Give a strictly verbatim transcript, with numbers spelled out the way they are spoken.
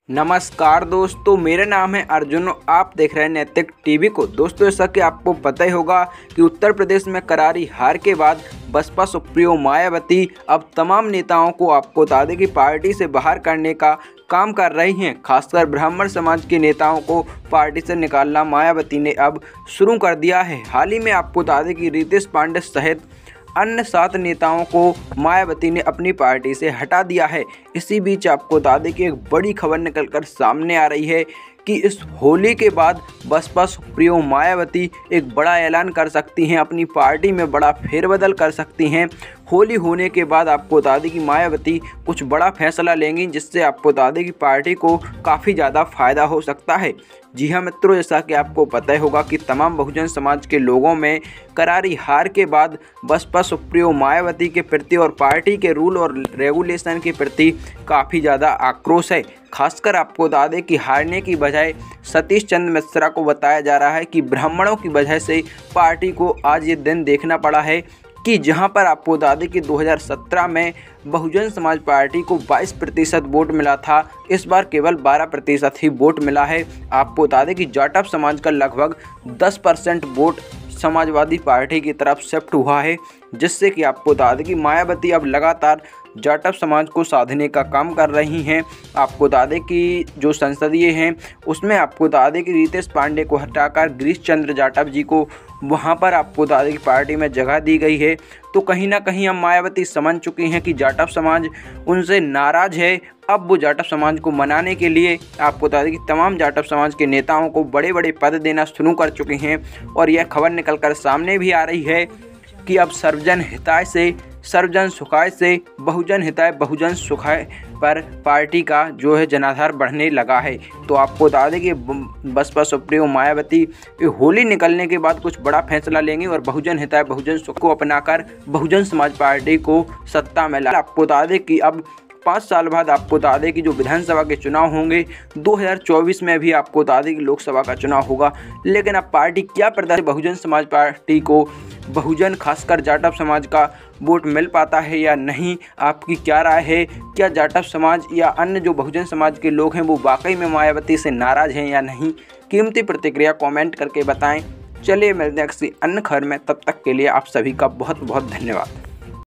नमस्कार दोस्तों, मेरा नाम है अर्जुन। आप देख रहे हैं नैतिक टीवी को। दोस्तों, जैसा कि आपको पता ही होगा कि उत्तर प्रदेश में करारी हार के बाद बसपा सुप्रीमो मायावती अब तमाम नेताओं को आपको बता दें कि पार्टी से बाहर करने का काम कर रही हैं। खासकर ब्राह्मण समाज के नेताओं को पार्टी से निकालना मायावती ने अब शुरू कर दिया है। हाल ही में आपको बता दें कि रितेश पांडे सहित अन्य सात नेताओं को मायावती ने अपनी पार्टी से हटा दिया है। इसी बीच आपको बता दें कि एक बड़ी खबर निकलकर सामने आ रही है कि इस होली के बाद बसपा सुप्रीमो मायावती एक बड़ा ऐलान कर सकती हैं, अपनी पार्टी में बड़ा फेरबदल कर सकती हैं। होली होने के बाद आपको बता दें कि मायावती कुछ बड़ा फैसला लेंगी, जिससे आपको बता दें कि पार्टी को काफ़ी ज़्यादा फायदा हो सकता है। जी हाँ मित्रों, जैसा कि आपको पता ही होगा कि तमाम बहुजन समाज के लोगों में करारी हार के बाद बसपा सुप्रीमो मायावती के प्रति और पार्टी के रूल और रेगुलेशन के प्रति काफ़ी ज़्यादा आक्रोश है। खासकर आपको बता दें कि हारने की बजाय सतीश चंद्र मिश्रा को बताया जा रहा है कि ब्राह्मणों की वजह से पार्टी को आज ये दिन देखना पड़ा है कि जहां पर आपको बता दें कि दो हज़ार सत्रह में बहुजन समाज पार्टी को बाईस प्रतिशत वोट मिला था, इस बार केवल बारह प्रतिशत ही वोट मिला है। आपको बता दें कि जाटव समाज का लगभग दस परसेंट वोट समाजवादी पार्टी की तरफ शिफ्ट हुआ है, जिससे कि आपको बता दें कि मायावती अब लगातार जाटव समाज को साधने का काम कर रही हैं। आपको बता दें कि जो संसदीय हैं उसमें आपको बता दें कि रितेश पांडे को हटाकर गिरीश चंद्र जाटव जी को वहां पर आपको बता दें कि पार्टी में जगह दी गई है। तो कहीं ना कहीं हम मायावती समझ चुकी हैं कि जाटव समाज उनसे नाराज़ है। अब वो जाटव समाज को मनाने के लिए आपको बता दें कि तमाम जाटव समाज के नेताओं को बड़े बड़े पद देना शुरू कर चुके हैं। और यह खबर निकलकर सामने भी आ रही है कि अब सर्वजन हिताय से सर्वजन सुखाय से बहुजन हिताय बहुजन सुखाय पर पार्टी का जो है जनाधार बढ़ने लगा है। तो आपको बता दें कि बसपा सुप्रीमो मायावती होली निकलने के बाद कुछ बड़ा फैसला लेंगे और बहुजन हिताय बहुजन सुख को अपनाकर बहुजन समाज पार्टी को सत्ता में ला। आपको बता दें कि अब पाँच साल बाद आपको बता दें कि जो विधानसभा के चुनाव होंगे दो हज़ार चौबीस में भी आपको बता दें कि लोकसभा का चुनाव होगा। लेकिन अब पार्टी क्या प्रदर्शन बहुजन समाज पार्टी को बहुजन खासकर जाटव समाज का वोट मिल पाता है या नहीं, आपकी क्या राय है? क्या जाटव समाज या अन्य जो बहुजन समाज के लोग हैं वो वाकई में मायावती से नाराज़ हैं या नहीं? कीमती प्रतिक्रिया कमेंट करके बताएं। चलिए मिलते हैं किसी अन्य खबर में, तब तक के लिए आप सभी का बहुत बहुत धन्यवाद।